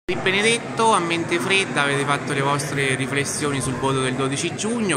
Di Benedetto, a mente fredda avete fatto le vostre riflessioni sul voto del 12 giugno,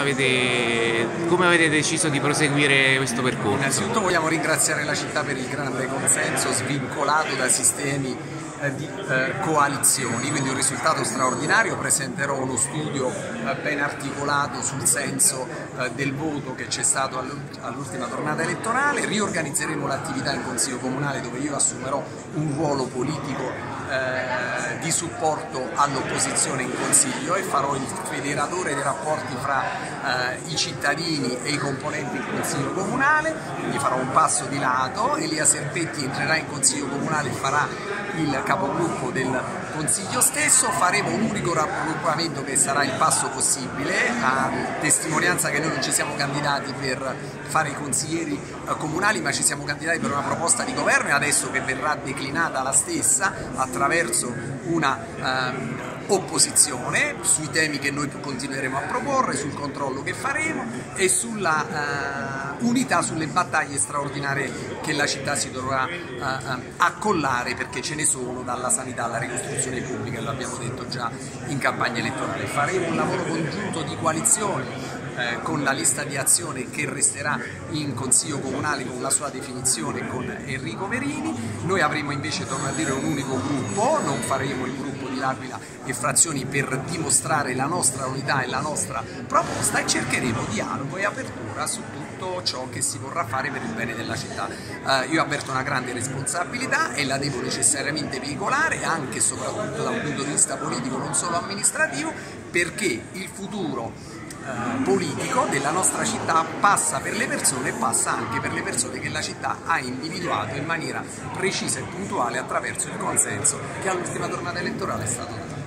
come avete deciso di proseguire questo percorso? Innanzitutto vogliamo ringraziare la città per il grande consenso svincolato da sistemi di coalizioni, quindi un risultato straordinario. Presenterò uno studio ben articolato sul senso del voto che c'è stato all'ultima tornata elettorale. Riorganizzeremo l'attività in Consiglio Comunale, dove io assumerò un ruolo politico di supporto all'opposizione in Consiglio, e farò il federatore dei rapporti fra i cittadini e i componenti del Consiglio Comunale. Quindi farò un passo di lato. Elia Serpetti entrerà in Consiglio Comunale e farà il capogruppo del Consiglio stesso. Faremo un unico raggruppamento, che sarà il passo possibile, a testimonianza che noi non ci siamo candidati per fare i consiglieri comunali, ma ci siamo candidati per una proposta di governo, e adesso che verrà declinata la stessa attraverso una opposizione sui temi che noi continueremo a proporre, sul controllo che faremo e sulla unità sulle battaglie straordinarie che la città si dovrà accollare, perché ce ne sono, dalla sanità alla ricostruzione pubblica, l'abbiamo detto già in campagna elettorale. Faremo un lavoro congiunto di coalizione con la lista di azione che resterà in Consiglio Comunale con la sua definizione con Enrico Verini. Noi avremo invece, torno a dire, un unico gruppo, non faremo il gruppo di L'Aquila e frazioni, per dimostrare la nostra unità e la nostra proposta, e cercheremo dialogo e apertura su tutto ciò che si vorrà fare per il bene della città. Io avverto una grande responsabilità e la devo necessariamente veicolare, anche e soprattutto da un punto di vista politico, non solo amministrativo, perché il futuro politico della nostra città passa per le persone, e passa anche per le persone che la città ha individuato in maniera precisa e puntuale attraverso il consenso che all'ultima tornata elettorale è stato dato.